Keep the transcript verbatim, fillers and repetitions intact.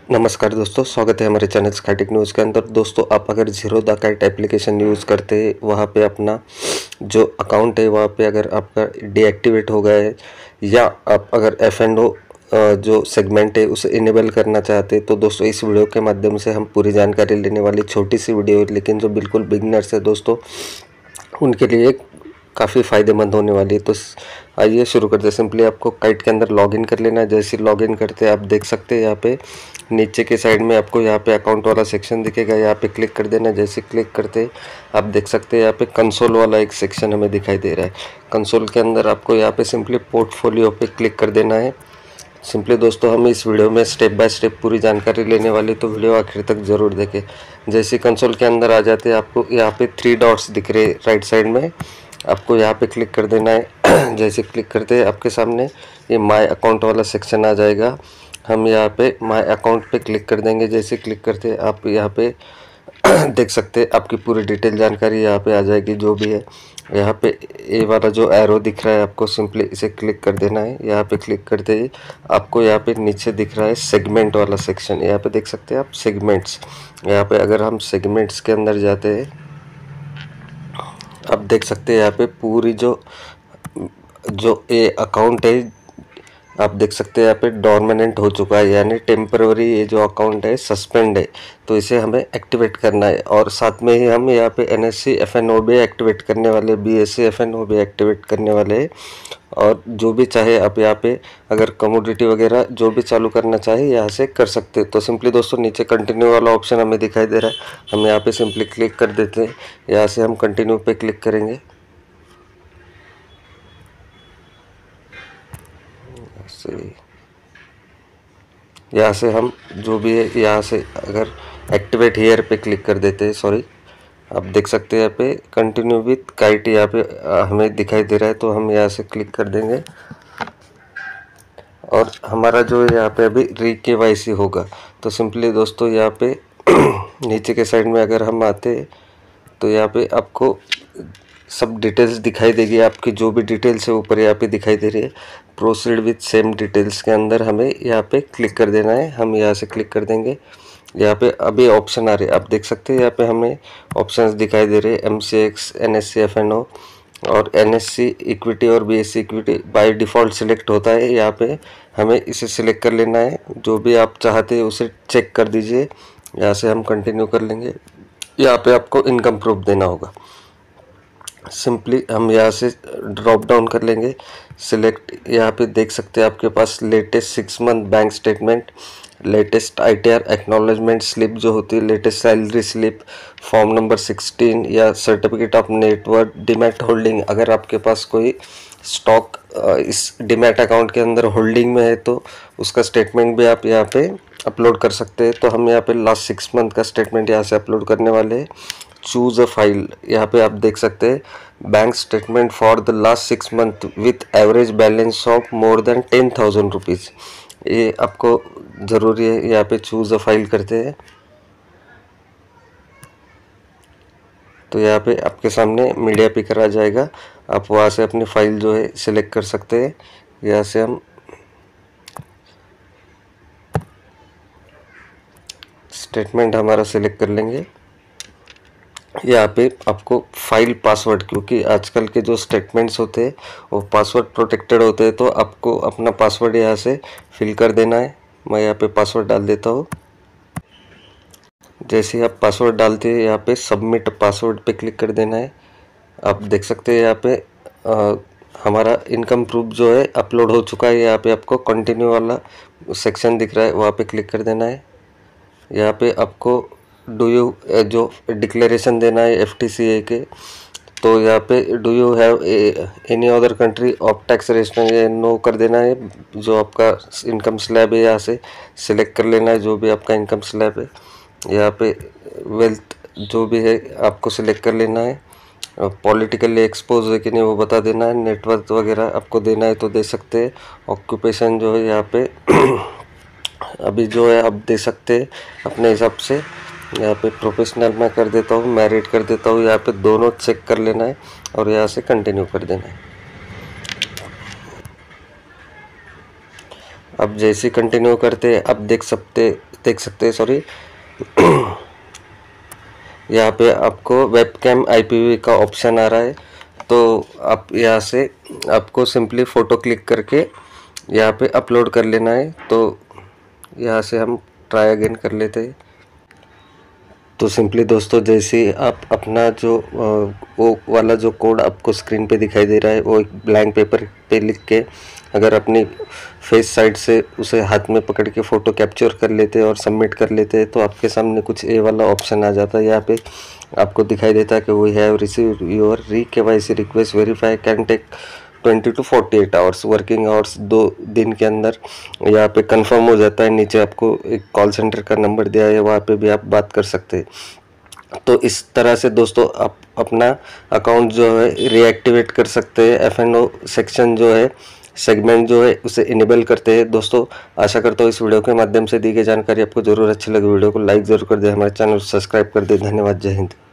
नमस्कार दोस्तों, स्वागत है हमारे चैनल स्काईटेक न्यूज़ के अंदर। दोस्तों, आप अगर Zerodha Kite application use करते हैं, वहाँ पे अपना जो अकाउंट है वहाँ पे अगर आपका डीएक्टिवेट हो गया है या आप अगर एफ एंड ओ जो सेगमेंट है उसे इनेबल करना चाहते हैं, तो दोस्तों इस वीडियो के माध्यम से हम पूरी जानकारी लेने वाली छोटी सी वीडियो है, लेकिन जो बिल्कुल बिगनर्स है दोस्तों उनके लिए काफ़ी फ़ायदेमंद होने वाली है। तो आइए शुरू करते हैं। सिंपली आपको काइट के अंदर लॉगिन कर लेना है। जैसे लॉगिन करते हैं आप देख सकते हैं यहाँ पे नीचे के साइड में आपको यहाँ पे अकाउंट वाला सेक्शन दिखेगा, यहाँ पे क्लिक कर देना है। जैसे क्लिक करते आप देख सकते हैं यहाँ पे कंसोल वाला एक सेक्शन हमें दिखाई दे रहा है। कंसोल के अंदर आपको यहाँ पे सिंपली पोर्टफोलियो पे क्लिक कर देना है। सिंपली दोस्तों हम इस वीडियो में स्टेप बाय स्टेप पूरी जानकारी लेने वाली, तो वीडियो आखिर तक ज़रूर देखें। जैसे कंसोल के अंदर आ जाते हैं आपको यहाँ पे थ्री डॉट्स दिख रहे राइट साइड में, आपको यहाँ पे क्लिक कर देना है। जैसे क्लिक करते हैं आपके सामने ये माय अकाउंट वाला सेक्शन आ जाएगा। हम यहाँ पे माय अकाउंट पे क्लिक कर देंगे। जैसे क्लिक करते हैं आप यहाँ पे देख सकते हैं आपकी पूरी डिटेल जानकारी यहाँ पे आ जाएगी जो भी है। यहाँ पे ए वाला जो एरो दिख रहा है आपको सिंपली इसे क्लिक कर देना है। यहाँ पे क्लिक करते ही आपको यहाँ पे नीचे दिख रहा है सेगमेंट वाला सेक्शन, यहाँ पे देख सकते हैं आप सेगमेंट्स। यहाँ पे अगर हम सेगमेंट्स के अंदर जाते हैं आप देख सकते हैं यहाँ पे पूरी जो जो ए अकाउंट है आप देख सकते हैं यहाँ पे डोरमेनेंट हो चुका है, यानी टेम्पररी ये जो अकाउंट है सस्पेंड है, तो इसे हमें एक्टिवेट करना है। और साथ में ही हम यहाँ पे N S C F N O भी एक्टिवेट करने वाले, B S C F N O भी एक्टिवेट करने वाले। और जो भी चाहे आप यहाँ पे अगर कमोडिटी वगैरह जो भी चालू करना चाहे यहाँ से कर सकते हैं। तो सिंपली दोस्तों नीचे कंटिन्यू वाला ऑप्शन हमें दिखाई दे रहा है, हम यहाँ पे सिंपली क्लिक कर देते हैं। यहाँ से हम कंटिन्यू पे क्लिक करेंगे। यहाँ से हम जो भी है यहाँ से अगर एक्टिवेट हेयर पे क्लिक कर देते हैं, सॉरी आप देख सकते हैं यहाँ पे कंटिन्यू विथ काइट यहाँ पे हमें दिखाई दे रहा है, तो हम यहाँ से क्लिक कर देंगे और हमारा जो है यहाँ पे अभी री के वाई सी होगा। तो सिंपली दोस्तों यहाँ पे नीचे के साइड में अगर हम आते हैं तो यहाँ पे आपको सब डिटेल्स दिखाई देगी, आपकी जो भी डिटेल्स है ऊपर यहाँ पे दिखाई दे रही है। प्रोसीड विथ सेम डिटेल्स के अंदर हमें यहाँ पे क्लिक कर देना है। हम यहाँ से क्लिक कर देंगे। यहाँ पे अभी ऑप्शन आ रहे हैं, आप देख सकते हैं यहाँ पे हमें ऑप्शंस दिखाई दे रहे हैं, M C X, N S C F N O और एन एस सी इक्विटी और B S C equity by default select होता है। यहाँ पे हमें इसे सिलेक्ट कर लेना है, जो भी आप चाहते हैं उसे चेक कर दीजिए। यहाँ से हम कंटिन्यू कर लेंगे। यहाँ पे आपको इनकम प्रूफ देना होगा। सिंपली हम यहाँ से ड्रॉप डाउन कर लेंगे, सिलेक्ट। यहाँ पे देख सकते हैं आपके पास latest six month bank statement, latest I T R acknowledgement slip जो होती है, latest salary slip, form number sixteen या certificate of net worth, demat holding. अगर आपके पास कोई स्टॉक इस डीमैट अकाउंट के अंदर होल्डिंग में है तो उसका स्टेटमेंट भी आप यहाँ पे अपलोड कर सकते हैं। तो हम यहाँ पे लास्ट सिक्स मंथ का स्टेटमेंट यहाँ से अपलोड करने वाले हैं। चूज़ अ फाइल, यहाँ पे आप देख सकते हैं bank statement for the last six month with average balance of more than ten thousand rupees, ये आपको ज़रूरी है। यहाँ पे चूज़ अ फाइल करते हैं तो यहाँ पे आपके सामने मीडिया पिकर आ जाएगा, आप वहाँ से अपनी फ़ाइल जो है सिलेक्ट कर सकते हैं। यहाँ से हम स्टेटमेंट हमारा सिलेक्ट कर लेंगे। यहाँ पे आपको फाइल पासवर्ड, क्योंकि आजकल के जो स्टेटमेंट्स होते हैं वो पासवर्ड प्रोटेक्टेड होते हैं, तो आपको अपना पासवर्ड यहाँ से फिल कर देना है। मैं यहाँ पे पासवर्ड डाल देता हूँ। जैसे ही आप पासवर्ड डालते हैं यहाँ पे सबमिट पासवर्ड पे क्लिक कर देना है। आप देख सकते हैं यहाँ पे आ, हमारा इनकम प्रूफ जो है अपलोड हो चुका है। यहाँ पे आपको कंटिन्यू वाला सेक्शन दिख रहा है, वहाँ पे क्लिक कर देना है। यहाँ पे आपको डू यू जो डिक्लेरेशन देना है एफ टी सी ए के, तो यहाँ पे do you have any other country of tax registration, ये नो कर देना है। जो आपका इनकम स्लैब है यहाँ से सिलेक्ट कर लेना है, जो भी आपका इनकम स्लैब है। यहाँ पे वेल्थ जो भी है आपको सिलेक्ट कर लेना है। पॉलिटिकली एक्सपोज है कि नहीं वो बता देना है। नेटवर्क वगैरह आपको देना है तो दे सकते हैं। ऑक्यूपेशन जो है यहाँ पे अभी जो है आप दे सकते हैं अपने हिसाब से। यहाँ पे प्रोफेशनल मैं कर देता हूँ, मैरिड कर देता हूँ। यहाँ पे दोनों चेक कर लेना है और यहाँ से कंटिन्यू कर देना है। अब जैसे कंटिन्यू करते अब देख सकते देख सकते हैं सॉरी यहाँ पे आपको वेबकैम आईपीवी का ऑप्शन आ रहा है। तो आप यहाँ से आपको सिंपली फ़ोटो क्लिक करके यहाँ पे अपलोड कर लेना है। तो यहाँ से हम ट्राई अगेन कर लेते हैं। तो सिंपली दोस्तों जैसे आप अपना जो वो वाला जो कोड आपको स्क्रीन पे दिखाई दे रहा है वो एक ब्लैंक पेपर पे लिख के अगर अपनी फेस साइड से उसे हाथ में पकड़ के फ़ोटो कैप्चर कर लेते हैं और सबमिट कर लेते हैं तो आपके सामने कुछ ए वाला ऑप्शन आ जाता है। यहाँ पे आपको दिखाई देता है कि we have receive your re K Y C request verify can take twenty to forty eight hours working hours, दो दिन के अंदर यहाँ पे कंफर्म हो जाता है। नीचे आपको एक कॉल सेंटर का नंबर दिया है, वहाँ पे भी आप बात कर सकते हैं। तो इस तरह से दोस्तों आप अपना अकाउंट जो है रीएक्टिवेट कर सकते हैं। एफ एंड ओ सेक्शन जो है सेगमेंट जो है उसे इनेबल करते हैं। दोस्तों आशा करता हूँ इस वीडियो के माध्यम से दी गई जानकारी आपको जरूर अच्छी लगी। वीडियो को लाइक जरूर कर दे, हमारे चैनल को सब्सक्राइब कर दे। धन्यवाद, जय हिंद।